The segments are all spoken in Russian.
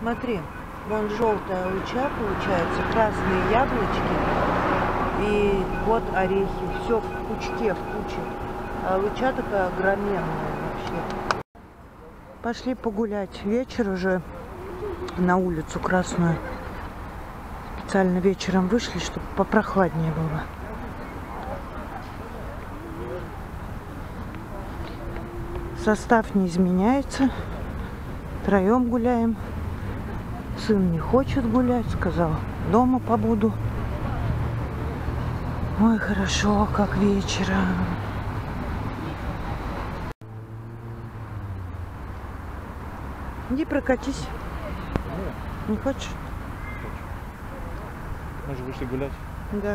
Смотри, вон желтая луча получается, красные яблочки и вот орехи. Все в пучке, в куче. А луча такая огроменная вообще. Пошли погулять. Вечер уже, на улицу Красную. Специально вечером вышли, чтобы попрохладнее было. Состав не изменяется. Втроем гуляем. Сын не хочет гулять, сказал, дома побуду. Ой, хорошо, как вечером. Иди прокатись. Не хочешь? Мы же вышли гулять. Да.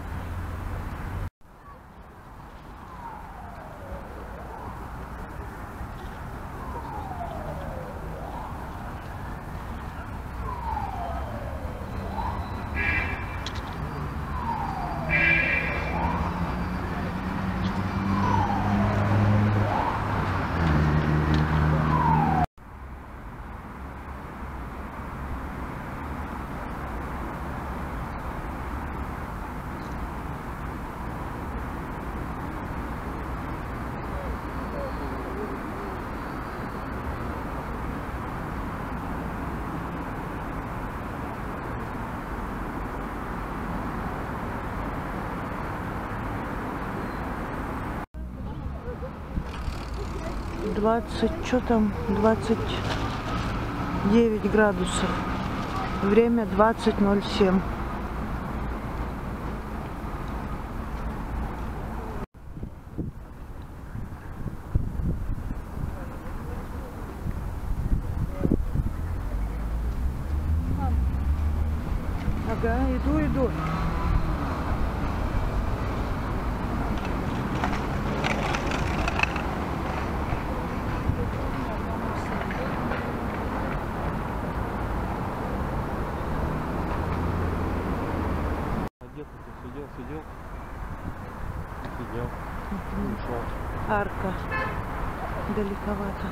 Что там? 29 градусов. Время 20:07. Ага, иду. Сидел. Ушел. Арка. Далековато.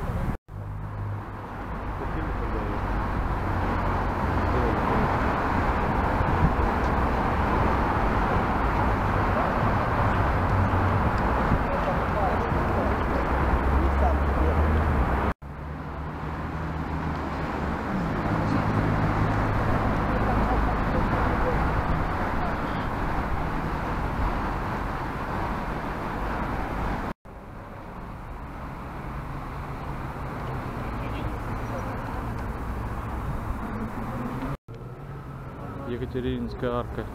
Екатерининская арка.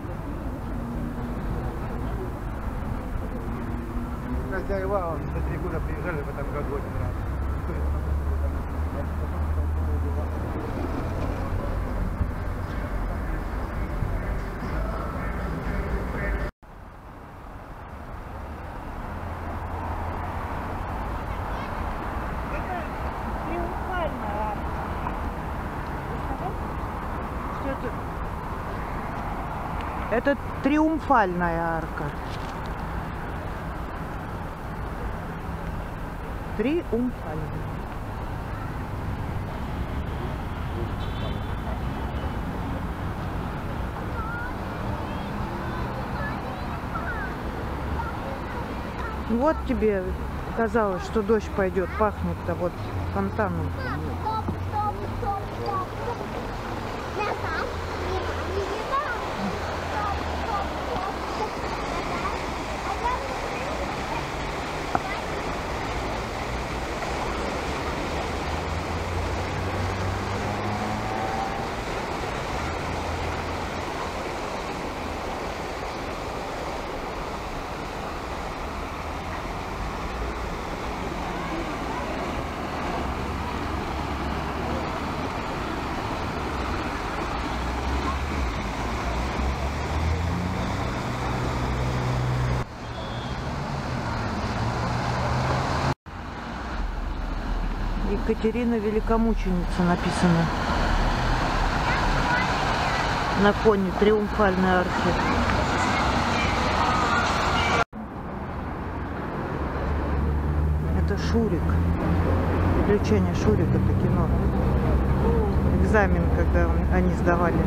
Хозяева, он за 3 года приезжали в этом году один раз. Это триумфальная арка. Триумфальная. Вот тебе казалось, что дождь пойдет, пахнет-то вот фонтаном. Екатерина Великомученица написано на фоне триумфальной арки. Это Шурик. Приключения Шурика, это кино. экзамен, когда они сдавали.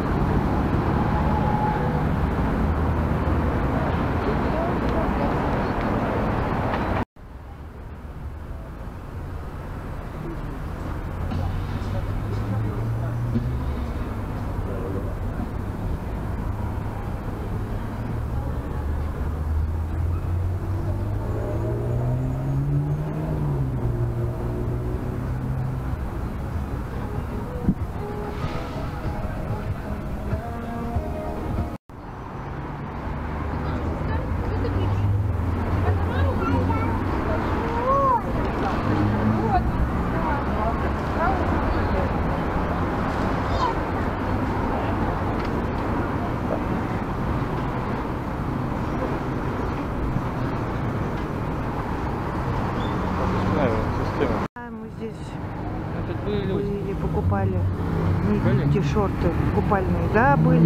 Мы здесь были, покупали шорты купальные, да, были.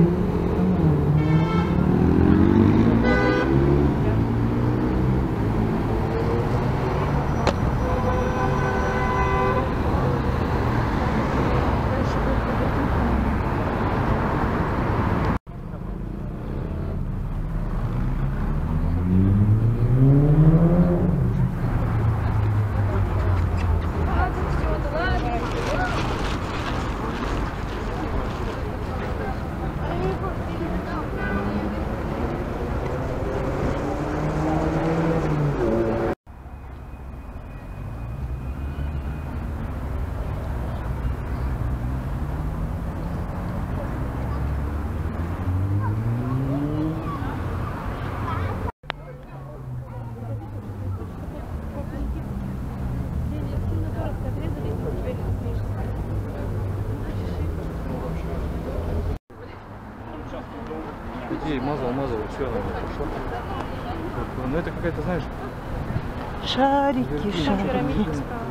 Ей мазал, все, она пошла. Ну это какая-то, знаешь... Шарики, шарики.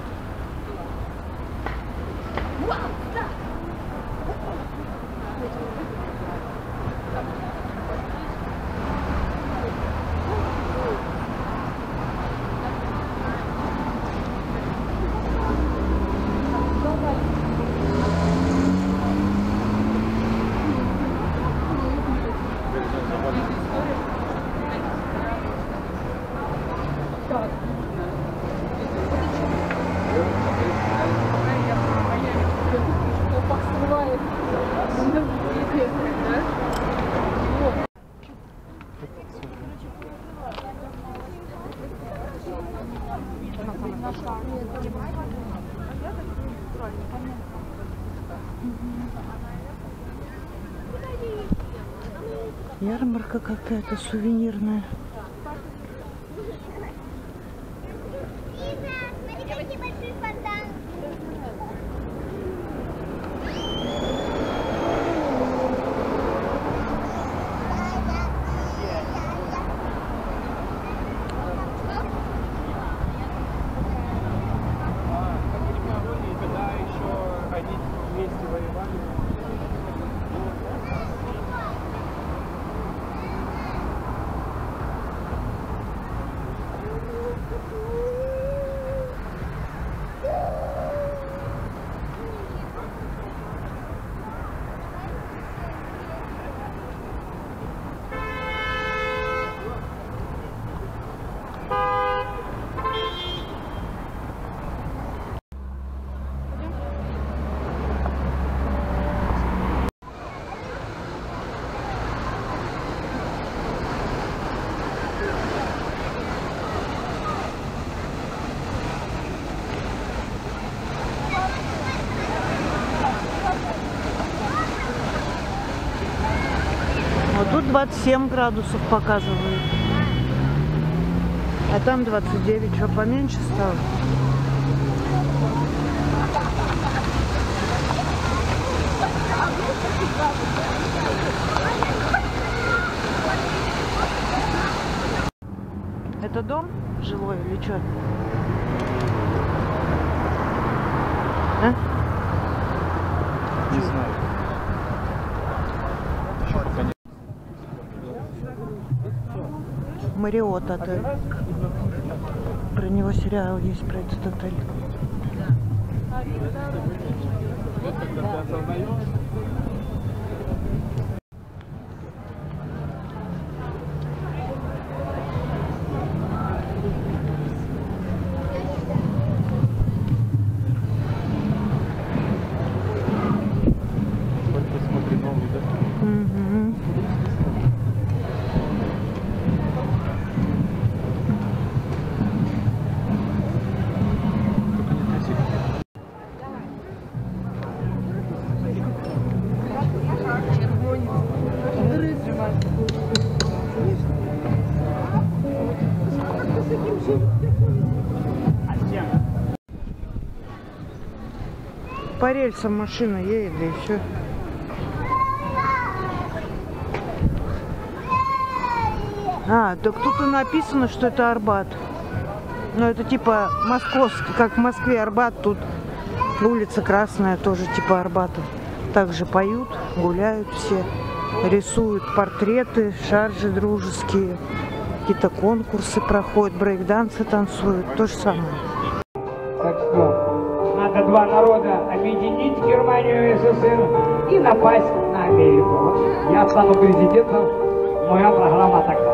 Ярмарка какая-то сувенирная. Вот тут 27 градусов показывает. А там 29. Что, поменьше стало? Это дом жилой или что? А? Не знаю. Мариот отель. Про него сериал есть, про этот отель. Посмотри новый, да? По рельсам машина едет, да и все. А, так тут и написано, что это Арбат. Но это типа московский, как в Москве Арбат, тут улица Красная, тоже типа Арбата. Также поют, гуляют все, рисуют портреты, шаржи дружеские, какие-то конкурсы проходят, брейк-дансы танцуют, то же самое. Так что надо два народа объединить, Германию и СССР, и напасть на Америку. Вот я стану президентом, моя программа такая.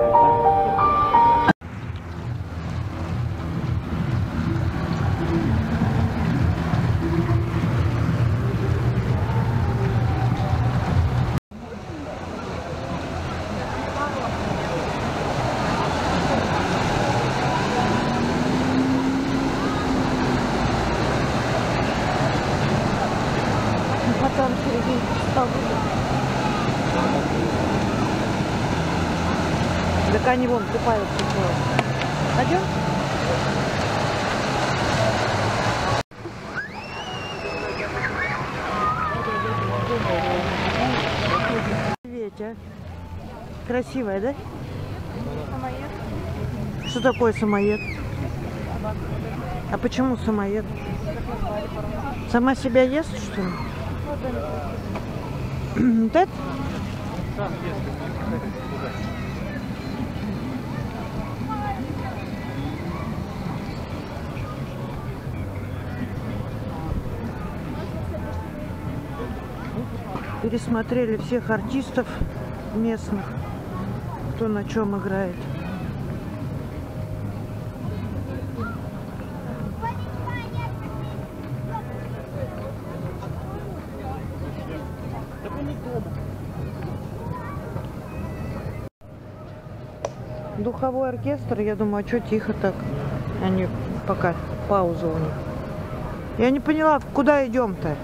Потом середине стал. Так они вон купаются. Пойдем? Ветя. Красивая, да? Самоед. Что такое самоед? А почему самоед? Сама себя ест, что ли? Вот это? Пересмотрели всех артистов местных, кто на чем играет. Духовой оркестр, я думаю, а что тихо так? Они пока пауза у них. Я не поняла, куда идем-то?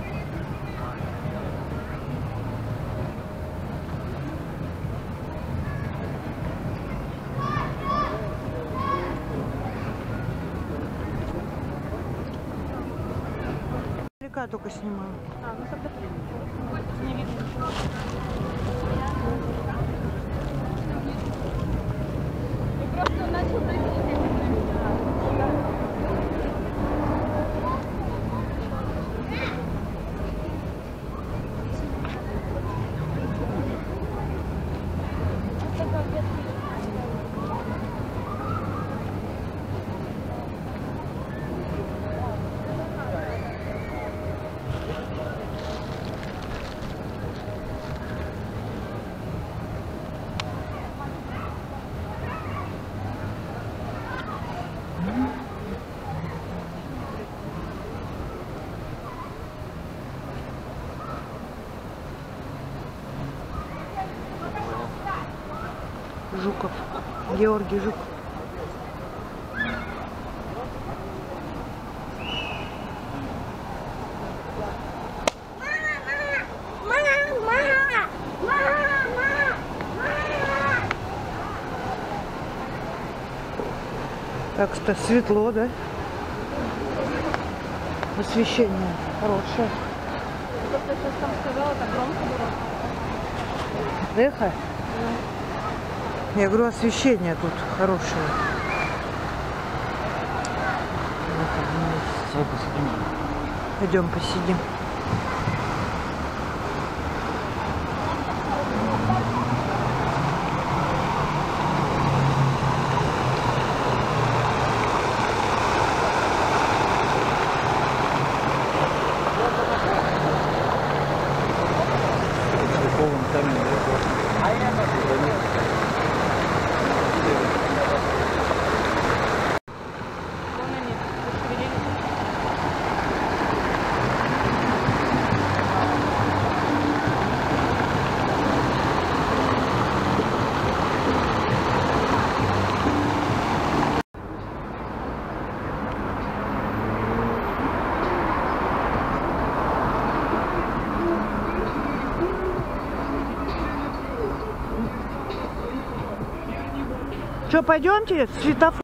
Далека только снимаю. А, ну тогда не видно. Жуков. Георгий Жуков. Так-то светло, да? Освещение хорошее. То, что я сейчас там сказала, так громко было. Эхо? Я говорю, освещение тут хорошее. Пойдем посидим. Что, пойдемте? Светофор.